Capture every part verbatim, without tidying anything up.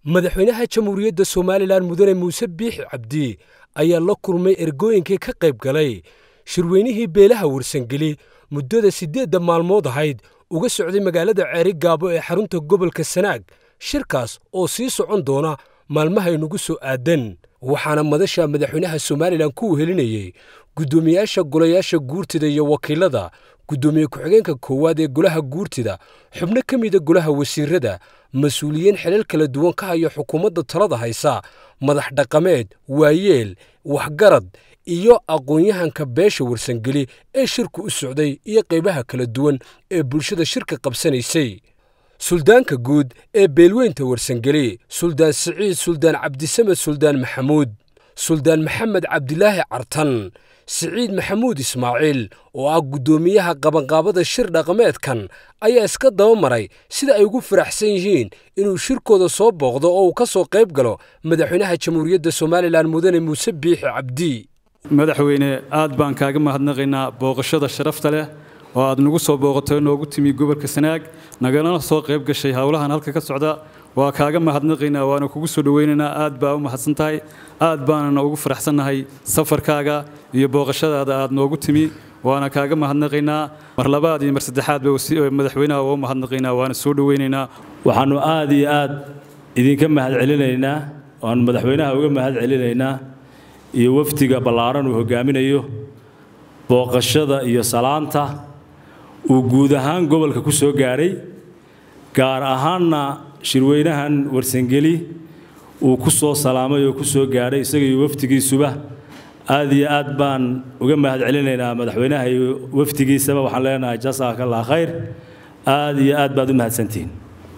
madaxweynaha jamhuuriyadda Soomaaliland mudane Muuse Biixi Cabdi ayaa la kulmay ergooyinkii ka qayb galay shirweynihii beelaha warsangeli muddada sideed maalmood ahayd uga socday magaalada Ceeri Gaabo ee xarunta gobolka Sanaag shirkaas oo sii socon doona maalmaha inagu soo aadan waxaana madasha madaxweynaha Soomaaliland ku helinayay gudoomiyaasha golayaasha guurtida iyo wakiilada gudoomiye ku-xigeenka koowaad ee golaha guurtida xubno ka mid ah golaha wasiirada mas'uuliyiin xilal kala duwan ka haya xukuumadda talada haysa madax dhaqameed waayeel waxgarad iyo aqoon-yahanka beesha warsangeli ee shirku u socday iyo qaybaha kala duwan ee bulshada shirka qabsanaysay suldaanka guud ee beelweynta warsangeli suldaan Siciid suldaan Cabdisamed suldaan Maxamuud suldaan Maxamed Cabdilaahi Cartan Siciid Maxamuud Ismaaciil oo ah gudoomiyaha qabanqaabada shir dhaqameedkan ayaa iska daba maray sida ay ugu faraxsan yihiin inuu shirkooda soo booqdo oo uu ka soo qayb galo madaxweynaha jamhuuriyadda Soomaaliland mudane Muuse Biixi Cabdi madaxweyne aad baan kaaga mahadnaqaynaa booqashada sharafta leh oo aad nagu soo booqatay noogu timi gobolka Sanaag nagana soo qayb gashay hawlahan halka ka socda waa kaaga mahadnaqaynaa waana kugu soo dhaweynaynaa aad baa u mahadsantahay aad baan ugu faraxsanahay safarkaaga iyo booqashadaada aad noogu timi waana kaaga mahadnaqaynaa mar labaad iyo mar saddexaad baa madaxweynaha waa u mahadnaqaynaa waana soo dhaweynaynaa waxaanu aad iyo aad idinka mahad celinaynaa waan madaxweynaha uga mahad celinaynaa iyo waftiga ballaaran uu hogaaminayo booqashada iyo salaanta uu guud ahaan gobolka ku soo gaaray gaar ahaanna shirweynahan warsangeli uu ku soo salaamay oo ku soo gaaray isaga iyo waftigiisuba aad iyo aad baan uga mahad celinaynaa madaxweynaha iyo waftigiisaba waxaan leenahay jazakallahu khayr aad iyo aad baad u mahadsantiin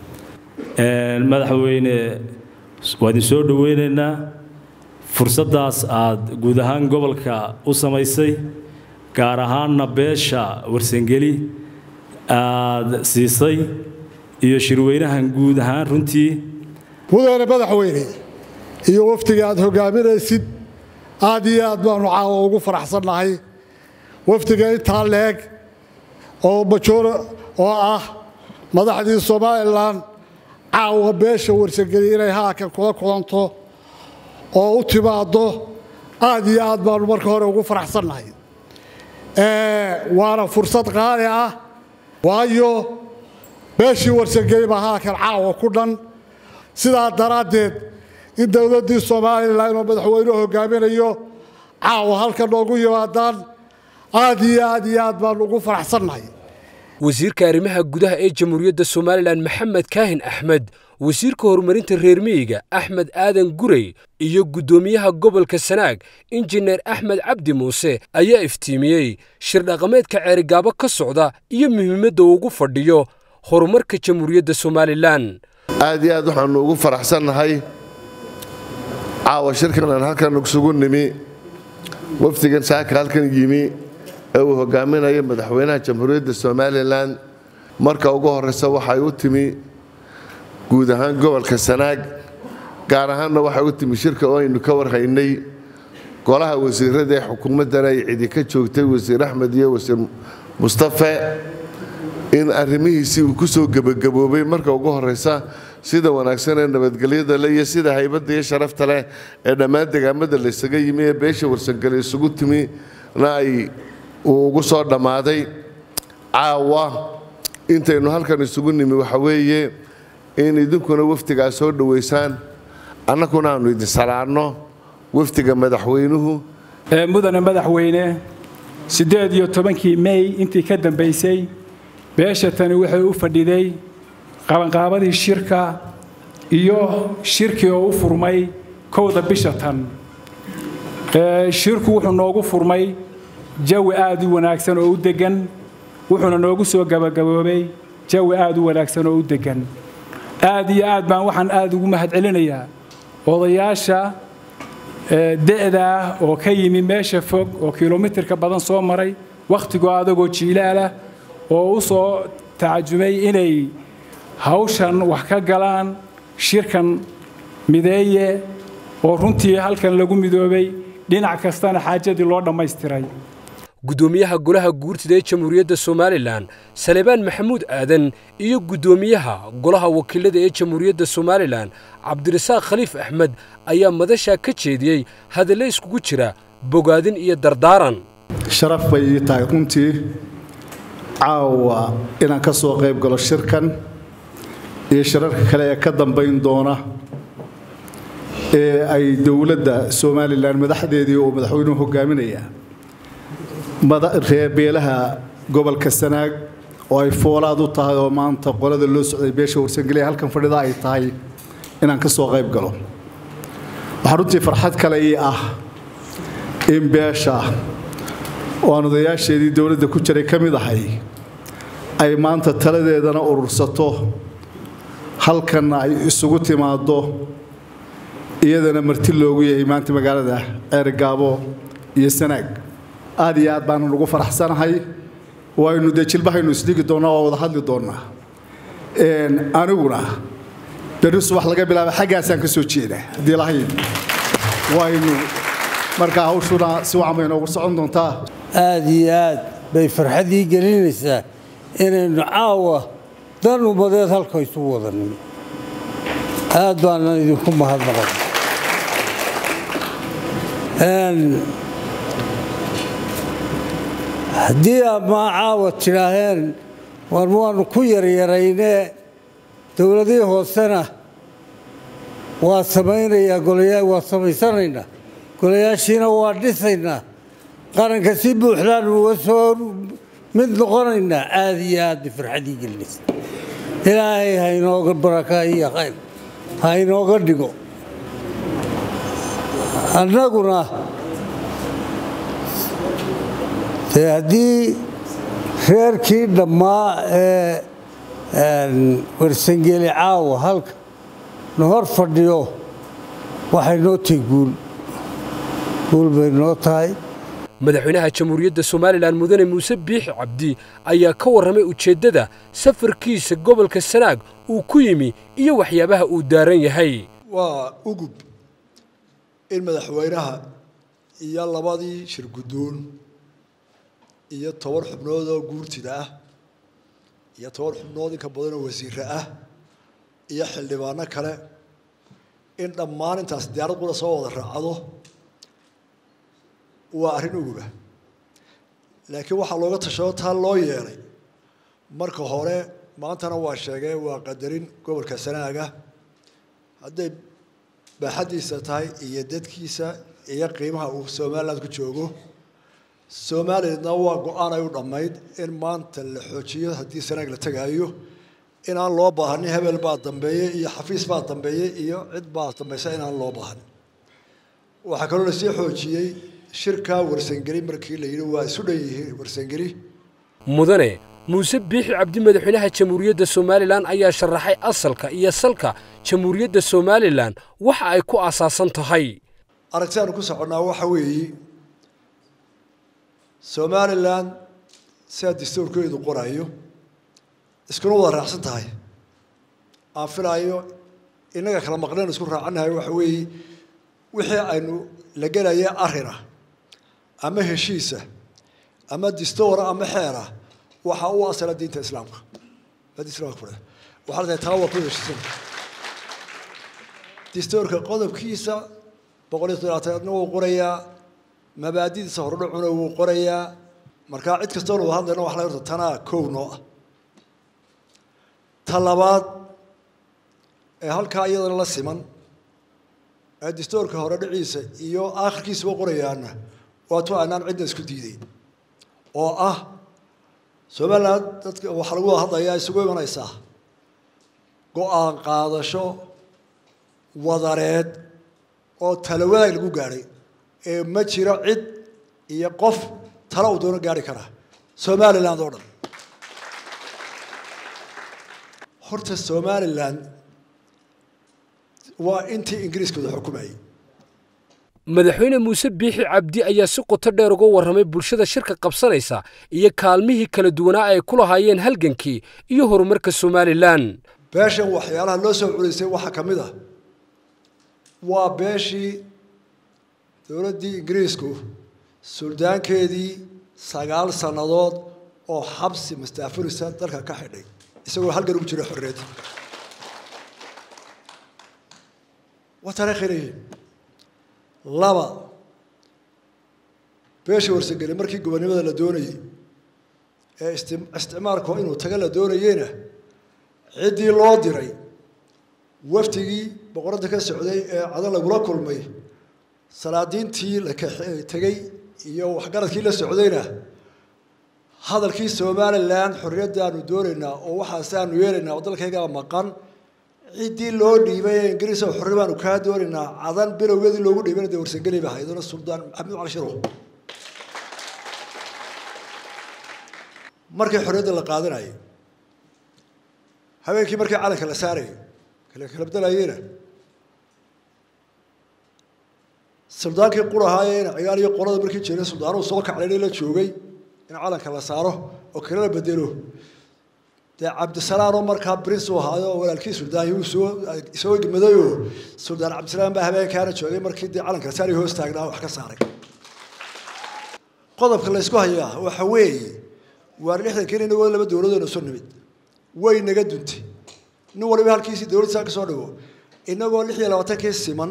een madaxweyne waad soo dhaweynaynaa fursadaas aad guud ahaan gobolka u samaysay gaar ahaanna beesha warsangeli aad siisay iyo shirweynahan guud ahaan runtii mudane madaxweyne iyo waftiga aad hogaaminaysid aad iyo aad baanu caawa ugu faraxsanahay waftiga intaa leeg oo majoora oo ah madaxdii Soomaaliland caawa beesha warsangeli inay halkan kula kulanto oo u timaado aad iyo aad baanu marka hore ugu faraxsanahay ee waana fursad qaali ah waayo beeshii warsangeli baa halkan caawa ku dhan sidaa daraadeed in dawladdii Soomaaliland oo madaxweynuhu hogaaminayo caawa halkan noogu yimaadaan aad iyo aad iyo aad baan ugu faraxsanahay wasiirka arrimaha gudaha ee jamhuuriyadda Soomaaliland Maxamed Kaahin Axmed wasiirka horumarinta reer miyiga Axmed Aadan Gurey iyo gudoomiyaha gobolka Sanaag injineer Axmed Cabdi Muuse ayaa iftiimiyay shir dhaqameedka Ceeri Gaabo ka socda iyo muhiimadda uu ugu fadhiyo horumarka jamhuuriyadda Soomaaliland aad iyo aad waxaan ugu faraxsanahay caawa shirkan aan halkan ugu nimi waftigan saaka halkan yimi ee uu hogaaminayo madaxweynaha jamhuuriyadda Soomaaliland marka ugu horeysa waxay u timi guud ahaan gobolka Sanaag gaar ahaanna waxay u timi shirka oo aynu ka warhaynay golaha wasiirada ee xukuumadda ay cidi ka joogtay wasiir Axmed iyo wasiir Mustafa in arrimihiisii uu ku soo gabagaboobay marka ugu horeysa sida wanaagsan ee nabadgelyada leh iyo sida haybadda iyo sharafta leh ee dhammaan deegaamada la isaga yimi ee beesha warsangeli isugu timi na ay ugu soo dhamaaday caawa intaynu halkan isugu nimi waxa weeye in idinkuna waftiga soo dhaweysaan annaguna aanu idin salaano waftiga madaxweynuhu ee mudane madaxweyne sideed iyo tobankii May intii ka dambeysay beesha tani waxay u fadhiday qabanqaabadii shirka iyo shirkii oo u furmay kowda bisha tan ee shirku wuxuu noogu furmay jawi aad u wanaagsan oo u degan wuxuuna noogu soo gabagaboobay jawi aad u wanaagsan oo u degan aad iyo aad baan waxaan aad ugu mahad celinayaa odayaasha de'da oo ka yimi meesha fog oo kiiloomitirka badan soo maray waqtiga adagoo jiilaala oo u soo taajumay inay hawshan wax ka galaan shirkan mideeye oo runtii halkan lagu midoobay dhinac kastana xaajadii loo dhameystiray guddoomiyaha golaha guurtida ee jamhuuriyadda somalilan salebaan maxamuud aadan iyo guddoomiyaha golaha wakiilada ee jamhuuriyadda somalilan cabdirasaaq khaliif axmed ayaa madasha ka jeediyey hadalle iskugu jira bogaadin iyo dardaaran. sharaf bay ii tahay runtii caawa inaan ka soo qayb galo shirkan iyo shirarka kale ee ka dambayn doona ee ay dowladda somalilan madaxdeedii oo madaxweynuhu hogaaminaya reebeelaha gobolka sanaag oo ay foolaad u tahay oo maanta qolada loo socday beesha warsangeli halkan fadhida ay tahay inaan ka soo qayb galo. waxaa runtii farxad kale ii ah in beesha oo aan odayaasheedii dowladda ku jiray ka mid ahay ay maanta taladeedana urursato halkanna ay isugu timaado iyadana marti loogu yahay maanta magaalada Ceergaabo iyo Sanaag. aad iyo aad baan ugu faraxsanahay waynu de jilbahaynu isdigi doonaa oo wada hadli doonaa een aniguna berri subax laga bilaabo xaggaasaan ka soo jeedaa hadii lahayd waynu marka hawshuna si wacan inoogu socon doontaa. aad iyo aad bay farxadii gelinaysaa inaynu caawa dan umadeed halka isu wadanno. aad baan idinku mahadnaqay. een haddii ama caawa tidhaaheen waan waanu ku yaryaraynee dowladihii hoosena waa samaynayaa golayaa waa samaysanaynaa golayaashiina waa dhisaynaa qaranka si buuxdaan uga soo mid noqonaynaa. aad iyo aad bay farxadii gelinaysa. ilaahay ha inooga baraka iyo khayr ha inooga dhigo. annaguna dee haddii reerkii dhammaa ee warsangeli caawa halka na hor fadhiyo waxay noo tahay guul guul bay noo tahay. madaxweynaha jamhuuriyadda somalilan mudane muuse biixi cabdi ayaa ka warramay ujeeddada safarkiisa gobolka sanaag uu ku yimi iyo waxyaabaha uu daaran yahay. waa ugub in madaxweynaha iyo labadii shir guddoon iyo toban xubnood oo guurtida ah iyo toban xubnood in ka badan oo wasiirro ah iyo xildhibaano kale in dhammaan intaas diyaarad qura soo wada raacdo waa arrin uguba. laakiin waxaa looga tashado taa loo yeelay marka hore maantana waa sheegay waa qadarin gobolka sanaaga hadday baaxaddiisa tahay iyo dadkiisa iyo qiimaha uu somaliland ku joogo. somalilandna waa go-aan ay u dhammayd in maanta la xoojiyo haddii sanaag la tagaayo inaan loo baahanin hebel baa dambeeyey iyo xafiis baa dambeeyey iyo cid baa dambaysa inaan loo baahanin. waxaa kaloo lasii xoojiyey shirka warsangeli markii la yidhi waa isu dhan yihiin warsangeli. mudane muuse biixi cabdi madaxweynaha jamhuuriyadda somalilan ayaa sharaxay asalka iyo salka jamhuuriyadda somalilan waxa ay ku aasaasan tahay. aragtidaanu ku soconnaa waxa weeye somalilan sidaa dastuurkeedu qorayo iskuna wada raacsan tahay. aan filaayo innaga kala maqneen isku raacannahay waxa weeye wixii aynu la gelaya arrin ah ama heshiisa ama dastuur ama xeer ah waxa uu asala diinta islaamka. diinta islaamka fure waxa la tahay waa ku heshiisan. dastuurka qodobkiisa boqol iyo todobaatan wuu qorayaa mabaadidiisa hordhacuna wuu qorayaa marka cid kasta oo hadlayna wax la yiraahdo tanaa koow noo ah. talabaad ee halka iyadana la siman ee dastuurka hore dhiciisa iyo aakhirkiisa wuu qorayaana waa tuu aanan cidna isku diideyn oo ah Somaliland dadka waxa lagu hadlayaa isugu imanaysaa go'aan qaadasho wadareed oo talawada lagu gaaray ee ma jiro cid iyo qof talo u doona gaari kara Somaliland oo dhan. horta Somaliland waa intii Ingiriisku xukumayay. madaxweyne muuse biixi cabdi ayaa si qoto dheer uga warramay bulshada shirka qabsanaysa iyo kaalmihii kala duwanaa ay ku lahaayeen halgankii iyo horumarka Somaliland. beeshan waxyaalaha loo soo culisay waxa kamid ah waa beeshii dowladdii Ingiriisku suldaankeedii sagaal sannadood oo xabsi mastaafurisa dalka ka xidhay isagoo halgan ugu jira xorriyadda waa taariikhiin laba beesha warsageli markii gobonimada la doonayay ee isticmaalku inuu taga la doonayeyna ciddii loo diray waftigii boqoradda ka socday ee cadan lagula kulmay salaadiintii la tegey iyo waxgaradkii la socdayna hadalkii somalilan xorriyaddaanu doonaynaa oo waxaasaanu yeelaynaa oo dalkaygaa maqan ciddii loo dhiibay ee ingiriis oo xorri baanu kaa doonaynaa cadan bilowgeedii loogu dhiibana dee warsangeli ba haydona suldaan maxamed cali shiro markii xorriyadda la qaadanayay habeenkii markii calanka la saarayay kala kala bedelayayna suldaankii qurahaayeen ciyaar iyo qolada markii jeeray suldaanuhu soo kacday la joogay in calanka la saaro oo kala la bedelo dee cabdisalaam oo markaa prince uu ahaayo walaalkii suldaan uu soo soo gmadayo suldaan cabdisalaam baa habeenkaana joogay markii dee calanka saari hoos taagnaa wax ka saaray qodobka la isku hayaa waxa weeye waa lixdan keen inagoo laba dowladood oo soo nimid way naga duntay nin waliba halkiisii dowladda ka soo dhawo inagoo lix iyo labaatan kee siman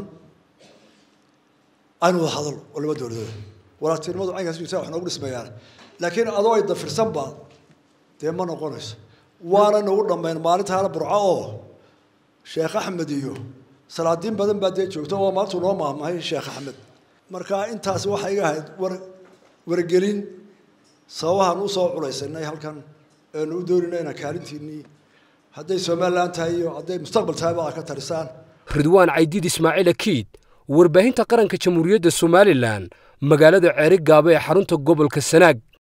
aynu wada hadal oo laba dowladood walaaltinimadu caynkaas inta wax noogu dhismayaan laakiin adoo ay dafirsan baa dee ma noqonayso waana nagu dhammayn maalintaana burco oo sheekh axmed iyo salaadiin badan baa dee joogta oo maanta noo maahmaahay sheekh axmed marka intaas waxay iga ahayd war wargelin sababahan u soo culaysanay halkan eenu u dooninayna kaalintiinnii hadday somalilan tahay iyo hadday mustaqbal tahay baa ka tarisaan ridwaan caydiid ismaaciil akiid warbaahinta qaranka jamhuuriyadda somalilan magaalada ceeri gaabo ee xarunta gobolka sanaag